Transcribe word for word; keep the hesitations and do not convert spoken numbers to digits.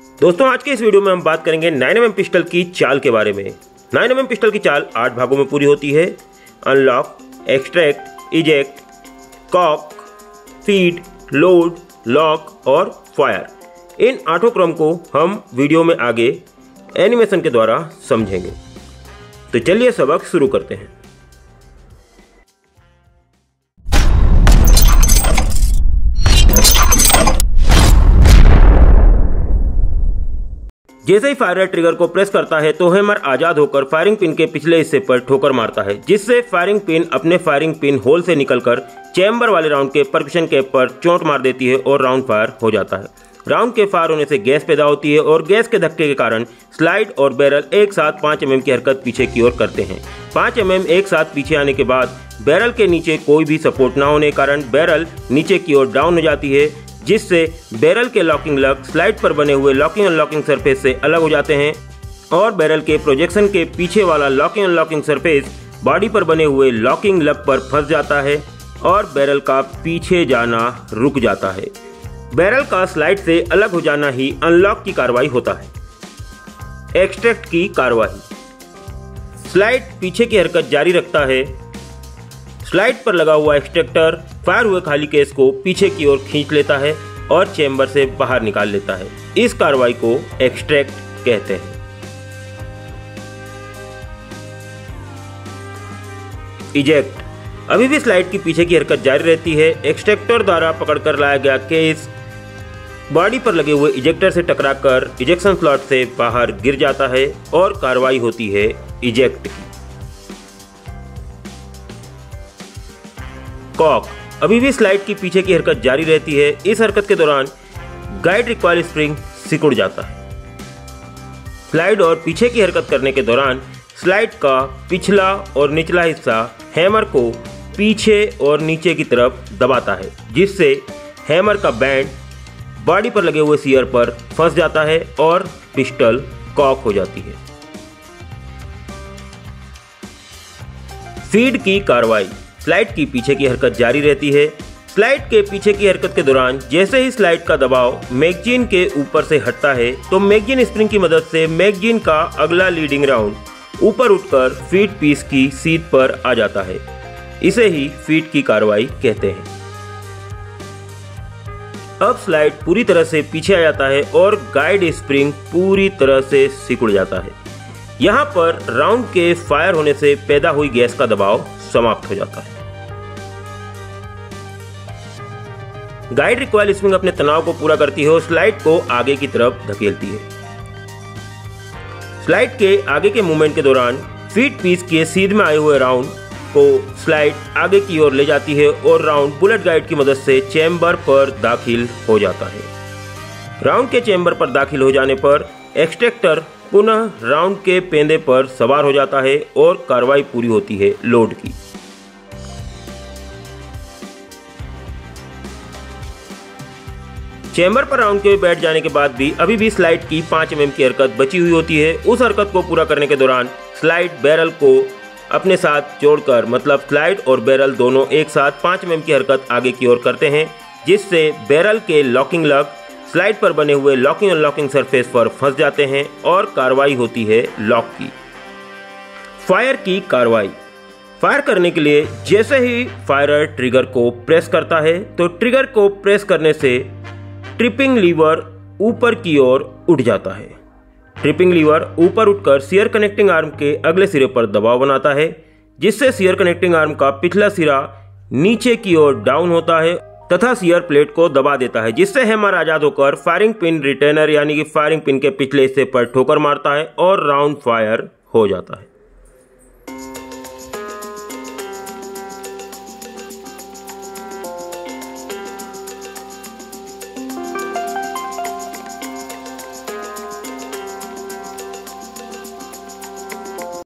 दोस्तों आज के इस वीडियो में हम बात करेंगे नाइन एम एम पिस्टल की चाल के बारे में। नाइन एम एम पिस्टल की चाल आठ भागों में पूरी होती है। Unlock, extract, eject, cock, feed, load, lock और फायर। इन आठों क्रम को हम वीडियो में आगे एनिमेशन के द्वारा समझेंगे। तो चलिए सबक शुरू करते हैं। जैसे ही फायरर ट्रिगर को प्रेस करता है तो हैमर आजाद होकर फायरिंग पिन के पिछले हिस्से पर ठोकर मारता है, जिससे फायरिंग पिन अपने फायरिंग पिन होल से निकलकर चैम्बर वाले राउंड के परक्शन कैप पर चोट मार देती है और राउंड फायर हो जाता है। राउंड के फायर होने से गैस पैदा होती है और गैस के धक्के के कारण स्लाइड और बैरल एक साथ पाँच एम एम की हरकत पीछे की ओर करते हैं। पाँच एम एम एक साथ पीछे आने के बाद बैरल के नीचे कोई भी सपोर्ट न होने के कारण बैरल नीचे की ओर डाउन हो जाती है, जिससे बैरल के लॉकिंग लग स्लाइड पर बने हुए लॉकिंग अनलॉकिंग सरफेस से अलग हो जाते हैं और बैरल के प्रोजेक्शन के पीछे वाला लॉकिंग अनलॉकिंग सरफेस बॉडी पर बने हुए लॉकिंग लग पर फंस जाता है और बैरल का पीछे जाना रुक जाता है। बैरल का स्लाइड से अलग हो जाना ही अनलॉक की कार्रवाई होता है। एक्सट्रैक्ट की कार्रवाई, स्लाइड पीछे की हरकत जारी रखता है। स्लाइड पर लगा हुआ एक्सट्रैक्टर फायर हुए खाली केस को पीछे की ओर खींच लेता है और चेंबर से बाहर निकाल लेता है। इस कार्रवाई को एक्सट्रैक्ट कहते हैं। इजेक्ट, अभी भी स्लाइड की पीछे की हरकत जारी रहती है। एक्सट्रैक्टर द्वारा पकड़कर लाया गया केस बॉडी पर लगे हुए इजेक्टर से टकराकर इजेक्शन स्लॉट से बाहर गिर जाता है और कार्रवाई होती है इजेक्ट की। कॉक, अभी भी स्लाइड की पीछे की हरकत जारी रहती है। इस हरकत के दौरान गाइड रिकॉइल स्प्रिंग सिकुड़ जाता है। स्लाइड और पीछे की हरकत करने के दौरान स्लाइड का पिछला और निचला हिस्सा हैमर को पीछे और नीचे की तरफ दबाता है, जिससे हैमर का बैंड बॉडी पर लगे हुए सीयर पर फंस जाता है और पिस्टल कॉक हो जाती है। फीड की कार्रवाई, स्लाइड की पीछे की हरकत जारी रहती है। स्लाइड के पीछे की हरकत के दौरान जैसे ही स्लाइड का दबाव मैगजीन के ऊपर से हटता है तो मैगजीन स्प्रिंग की मदद से मैगजीन का अगला लीडिंग राउंड ऊपर उठकर फीड पीस की सीध पर आ जाता है। इसे ही फीड की कार्रवाई कहते हैं। अब स्लाइड पूरी तरह से पीछे आ जाता है और गाइड स्प्रिंग पूरी तरह से सिकुड़ जाता है। यहाँ पर राउंड के फायर होने से पैदा हुई गैस का दबाव समाप्त हो जाता है। गाइड रिकॉइल स्प्रिंग अपने तनाव को पूरा करती है और स्लाइड को आगे की तरफ धकेलती है। स्लाइड के आगे के मूवमेंट के दौरान फीड पीस के सीध में आए हुए राउंड को स्लाइड आगे की ओर ले जाती है और राउंड बुलेट गाइड की मदद से चैम्बर पर दाखिल हो जाता है। राउंड के चैम्बर पर दाखिल हो जाने पर एक्सट्रैक्टर पुनः राउंड के पेंदे पर सवार हो जाता है और कार्रवाई पूरी होती है लोड की। चैम्बर पर राउंड के बैठ जाने के बाद भी अभी भी स्लाइड की पाँच एम एम की हरकत बची हुई होती है। उस हरकत को पूरा करने के दौरान स्लाइड बैरल को अपने साथ जोड़कर, मतलब स्लाइड और बैरल दोनों एक साथ पाँच एम एम की हरकत आगे की ओर करते हैं, जिससे बैरल के लॉकिंग लग स्लाइड पर बने हुए लॉकिंग अनलॉकिंग सरफेस पर फंस जाते हैं और कार्रवाई होती है लॉक की। फायर की कार्रवाई, फायर करने के लिए जैसे ही फायरर ट्रिगर को प्रेस करता है तो ट्रिगर को प्रेस करने से ट्रिपिंग लीवर ऊपर की ओर उठ जाता है। ट्रिपिंग लीवर ऊपर उठकर सीयर कनेक्टिंग आर्म के अगले सिरे पर दबाव बनाता है, जिससे सीयर कनेक्टिंग आर्म का पिछला सिरा नीचे की ओर डाउन होता है तथा सीयर प्लेट को दबा देता है, जिससे हैमर आजाद होकर फायरिंग पिन रिटेनर यानी कि फायरिंग पिन के पिछले हिस्से पर ठोकर मारता है और राउंड फायर हो जाता है।